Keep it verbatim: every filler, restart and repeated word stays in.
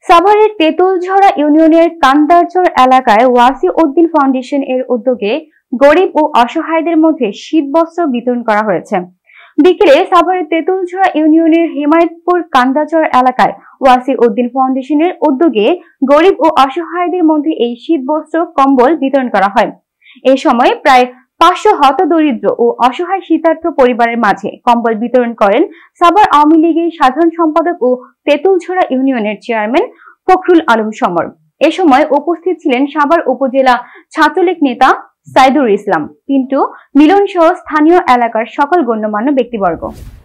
সাভারের তেঁতুলঝরা ইউনিয়নের কান্দারচর এলাকায় ওয়াসি উদ্দিন ফাউন্ডেশন এর উদ্যোগে গরিব ও অসহায়দের মধ্যে শীতবস্ত্র বিতরণ করা হয়েছে। বিকেলে সাভারের তেঁতুলঝরা ইউনিয়নের হেমায়েতপুর কান্দারচর এলাকায় ওয়াসি উদ্দিন ফাউন্ডেশনের উদ্যোগে গরিব ও অসহায়দের মধ্যে এই শীতবস্ত্র কম্বল বিতরণ করা হয়। এ সময় প্রায় পাঁচশো হতদরিদ্র ও অসহায় শীতার্থ পরিবারের মাঝে কম্বল বিতরণ করেন সাভার আওয়ামী লীগের সাধারণ সম্পাদক ও তেঁতুলঝরা ইউনিয়নের চেয়ারম্যান ফখরুল আলম সমর। এ সময় উপস্থিত ছিলেন সাভার উপজেলা ছাত্রলীগ নেতা সাইদুর ইসলাম, পিন্টু, মিলন সহ স্থানীয় এলাকার সকল গণ্যমান্য ব্যক্তিবর্গ।